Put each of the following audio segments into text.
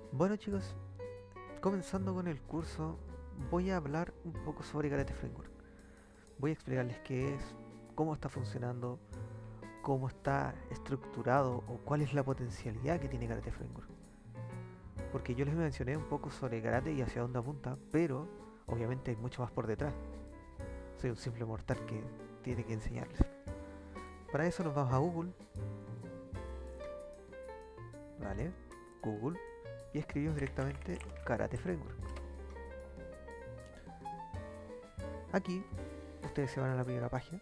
Bueno chicos, comenzando con el curso, voy a hablar un poco sobre Karate Framework. Voy a explicarles qué es, cómo está funcionando, cómo está estructurado o cuál es la potencialidad que tiene Karate Framework. Porque yo les mencioné un poco sobre Karate y hacia dónde apunta, pero obviamente hay mucho más por detrás. Soy un simple mortal que tiene que enseñarles. Para eso nos vamos a Google, ¿vale? Google, y escribimos directamente Karate Framework. Aquí ustedes se van a la primera página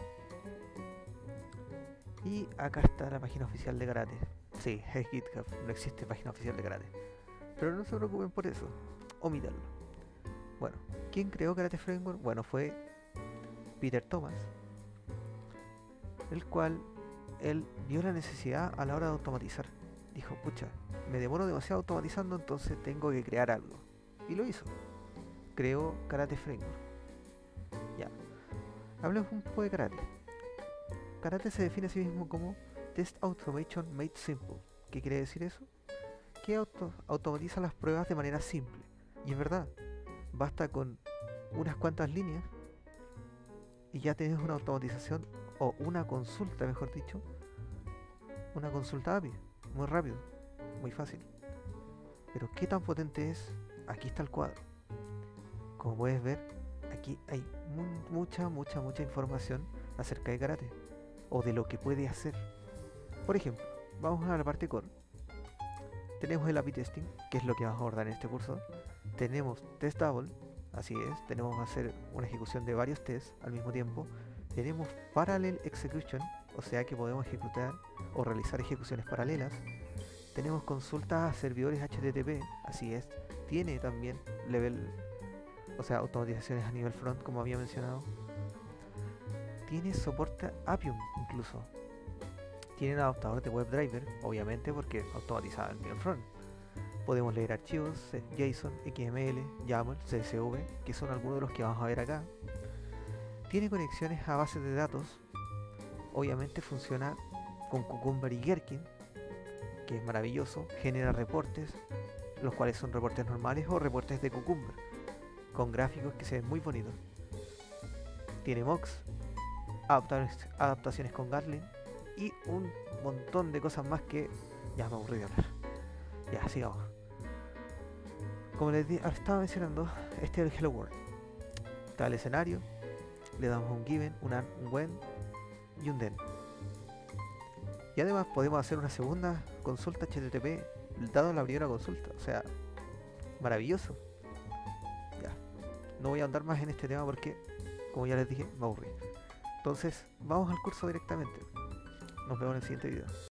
y acá está la página oficial de Karate. Sí, es GitHub, no existe página oficial de Karate. Pero no se preocupen por eso, omítanlo. Bueno, ¿quién creó Karate Framework? Bueno, fue Peter Thomas, el cual él vio la necesidad a la hora de automatizar. Dijo, pucha, me demoro demasiado automatizando, entonces tengo que crear algo. Y lo hizo. Creó Karate Framework. Ya, hablemos un poco de Karate. Karate se define a sí mismo como Test Automation Made Simple. ¿Qué quiere decir eso? Que automatiza las pruebas de manera simple. Y es verdad, basta con unas cuantas líneas y ya tienes una automatización o una consulta, mejor dicho, una consulta API. Muy rápido, muy fácil. Pero ¿qué tan potente es? Aquí está el cuadro. Como puedes ver, aquí hay mucha información acerca de Karate o de lo que puede hacer. Por ejemplo, vamos a la parte core. Tenemos el API testing, que es lo que vamos a abordar en este curso. Tenemos test double, así es, tenemos que hacer una ejecución de varios tests al mismo tiempo. Tenemos parallel execution, o sea que podemos ejecutar o realizar ejecuciones paralelas. Tenemos consultas a servidores HTTP, así es. Tiene también level, o sea, automatizaciones a nivel front, como había mencionado. Tiene soporte a Appium incluso. Tienen adaptador de WebDriver, obviamente porque es automatizado en nivel front. Podemos leer archivos JSON, XML, YAML, CSV, que son algunos de los que vamos a ver acá. Tiene conexiones a bases de datos. Obviamente funciona con Cucumber y Gherkin, que es maravilloso. Genera reportes, los cuales son reportes normales o reportes de Cucumber, con gráficos que se ven muy bonitos. Tiene mocks, adaptaciones con Gatling y un montón de cosas más que ya me aburrí de hablar. Ya, sigamos. Como les estaba mencionando, este es el Hello World. Está el escenario, le damos un given, un when y un then. Y además podemos hacer una segunda consulta HTTP dado la primera consulta. O sea, maravilloso. Ya, no voy a andar más en este tema porque, como ya les dije, me aburrí. Entonces, vamos al curso directamente. Nos vemos en el siguiente video.